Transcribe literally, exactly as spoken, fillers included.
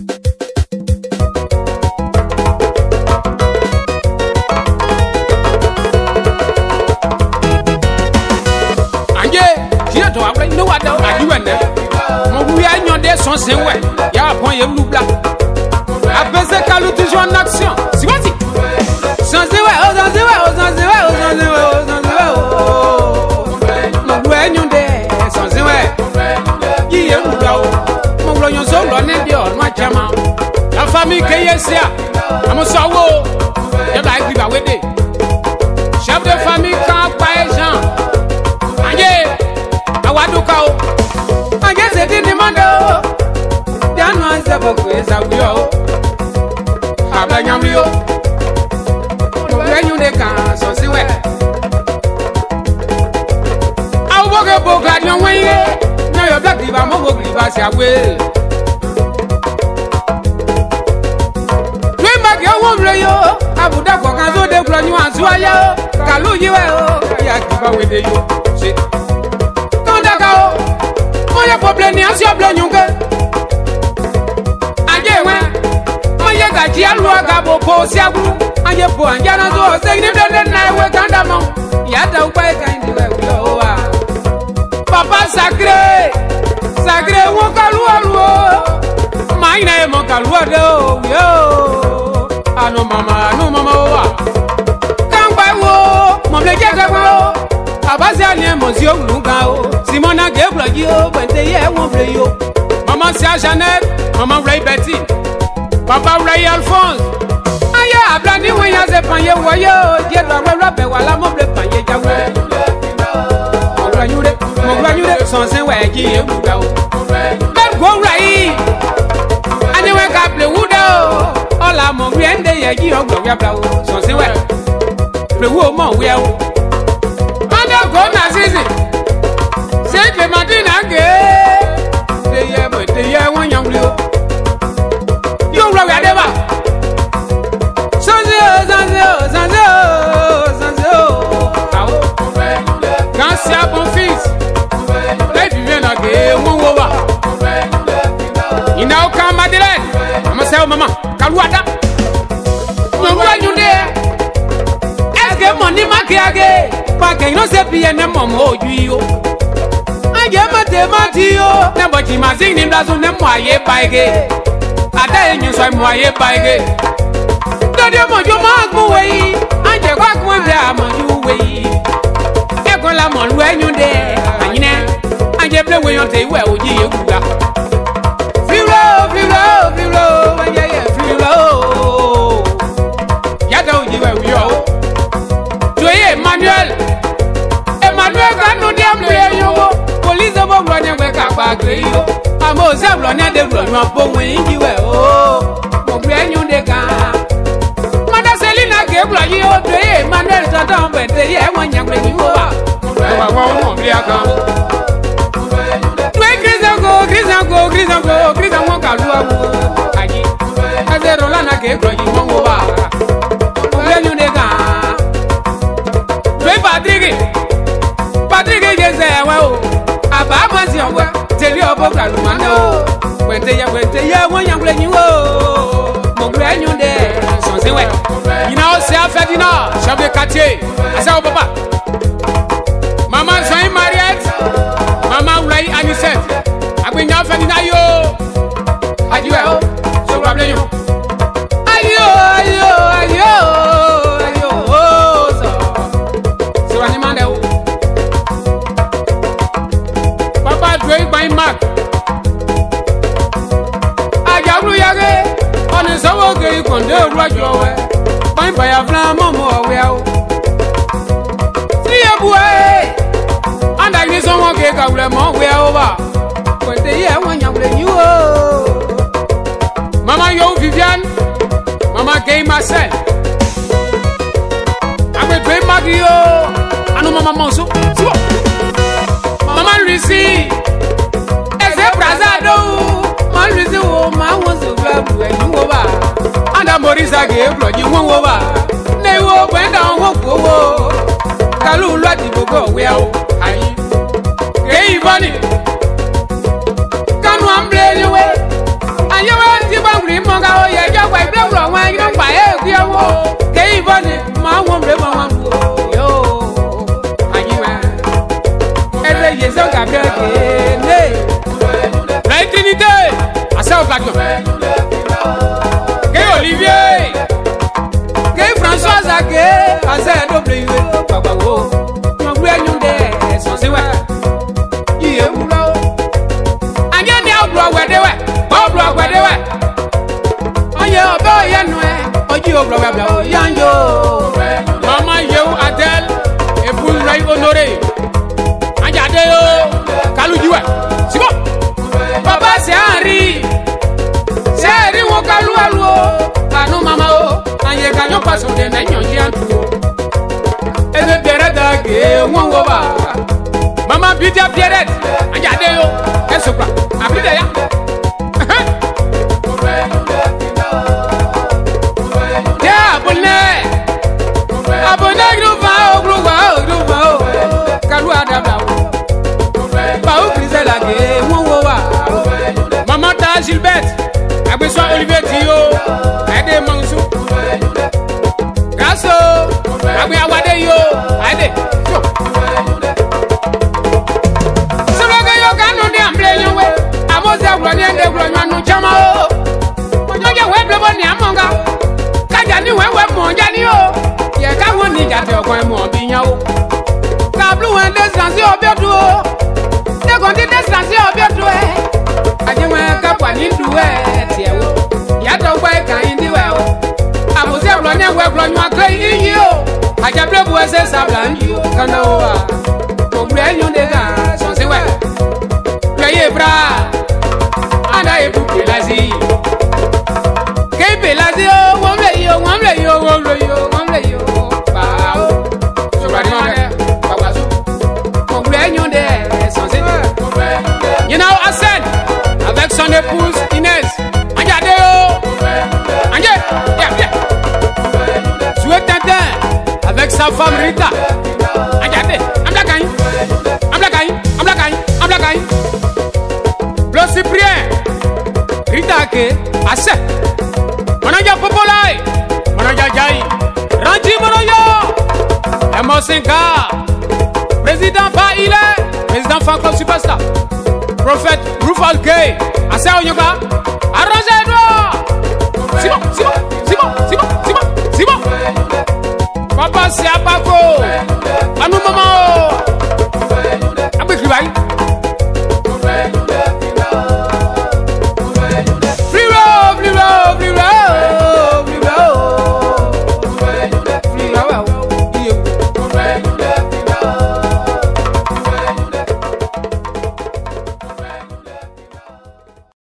Son c'est ouais, y'a un point y'a l'oubla. Apaiser calou toujours en action. C'est quoi si? Sans c'est ouais, oh sans c'est ouais, oh sans c'est ouais, oh sans c'est ouais, oh sans c'est ouais, oh. Mon ouais n'y onde, sans c'est ouais. Qui y'a l'oubla oh. Mon blanc yon so l'on est dio, moi chama. La famille qui est ici, à mon sawo, y'a la équipe à wede. Chef de famille quand pas Jean. Aïe, awadukao. Aïe c'est dit demande. Beaucoup est à Wio. Abanyamio. When you de can so see where. I walk a book at your way. Now you're black, I'm a book, you pass your way. Dream back your one lay. I would have gone to the plan you answer. Kalu, you are. Yeah, with you. See. Don't go. Oh, your problem is your plan, you get. Gaji alwa gabo po siagu anye po anjana zo se ni den na we kanda mo ya da upa ka ndi we yo wa papa sacré sacré wo kalu alu mai na mo kalu ado yo anu mama anu mama wa kan pa wo mo le je ka wo abase ani mo si o lunga o simona ge blogi o bente ye wo ble yo mama sia Janet mama Ray Betty Papa Ray Alphonse, aya ablani we ya ze panye wo yo, je do we robe wala mo ble panye jawe. Mo granyure, mo granyure son sen we ji e buga o. Ben go rai. Ani we ka ple wudo. Ola mo gbe ende ye ji ogbo ya bla o. Son sen we. Ple wo mo we o. Ana go na sisi. Se ke madina ge. De ye mo de ye won yan ble o. Mama, Kaluada. No one you there. Ask him money, Makiage. Packing no sepi and a momo, you. I get my tematio. Never Jim Mazin in Lazun and Moye Page. I tell you, so I'm Moye Page. Don't you want your mark away? I just walk one day, I'm on you way. Ecolamon, when you there. I just play with your day. Well, you go. Emmanuel, Emmanuel, can no damn play you. Police of a running back up. I'm also running the run of Bowen. You were oh, brand new de car. Mother Selina gave you a day. Emmanuel, down, but the year when you're going to go. I won't be a car. Go, Grisango, Grisango, Grisango, Grisango. I said, Rolana gave you one over. Brand new de car. Patrick, Patrick is there. Well, about once you were tell you about Kalumano. When they are when they are when you're playing you, oh, brand new day. Something way. You know, self Ferdinand, Shabby Catchy. I saw Papa. Mama Saint Mariette, Mama Ray Anisette. I've been now Ferdinand, yo. I do well, so I'm playing you. Ayo, ayo, ayo. Mark. I got Yage on his own gay condo, Roger. Fine by a flam, more well. See a boy, and I need someone gay, I will more well over. When they hear when you're playing you, Mama, yo, Vivian, Mama gay myself. I will play Maggie, I know Mama Monso. Mama, receive. And a Morisa gave you one over. They will went down one go. Kalu Lati go well. I gave money. Can one play away? And you went to dignité. Assez au plateau. Que Olivier. Que François Zaké. Assez double. Papa wo. Mon grand nous sans c'est ouais. Il est où là? Anya ni au bloc ouais de ouais. Au bloc ouais de ouais. Oye obo ye noe. Oji au bloc ouais yanjo. Maman yo Adèle. Épouse Ray Honoré. Anjade yo. Kaluji ouais. C'est bon. Papa c'est Henri. C'est Henri wo kalu alu. Kanu mama o. Anye kanyo paso de na nyonji antu. Eze Pierrette age won wo ba. Mama Beauty Pierrette. Anjade yo. Esopra. Abide ya. Yeah, abonné. Abonné groupe o groupe o groupe o. Kalu adaba o. Ba o Christelle age won wo ba. Maman ta Gilbert. Abeswa Olivier Tio. Ade Mansu. Grasso. Agbe awade yo. Ade. Sologa yo kanu ni amble yo we. Amoza glo ni ende glo nyanu chama o. Mojoje we blebo ni amonga. Kaja ni we we monja ni o. Ye ka won ni jate okon mo biyan o. Kablu en distance obiodu o. Se konti distance obiodu e. Aje we ka pa ni duwe tie wo. Ya to gba kan indi we o. Amoza glo ni we glo nyu akrai yi o. Aja blebo we se sabla nyu kana o a. Ogbre nyu de ga so se we. Ye bra. Ana e bu pelazi. Ke pelazi o, wonle yo, wonle yo, wonle yo, wonle yo. Ba o. So bra ni on papa so. Ogbre nyu de so se. You know Hassan avec son épouse Inès. Anjade yo. Anje. Yeah, yeah. Souhait Tintin avec sa femme Rita. Anjade. Amla gagne. Amla gagne. Amla gagne. Amla gagne. Blo Cyprien. Rita ke assez. Manaja Popolai. Manaja Jai. Ranji Manoyo. Emosinka. Président Faile. Président Fan Club Superstar. Prophète Rufal Gay. Assez Onyoka. Arrange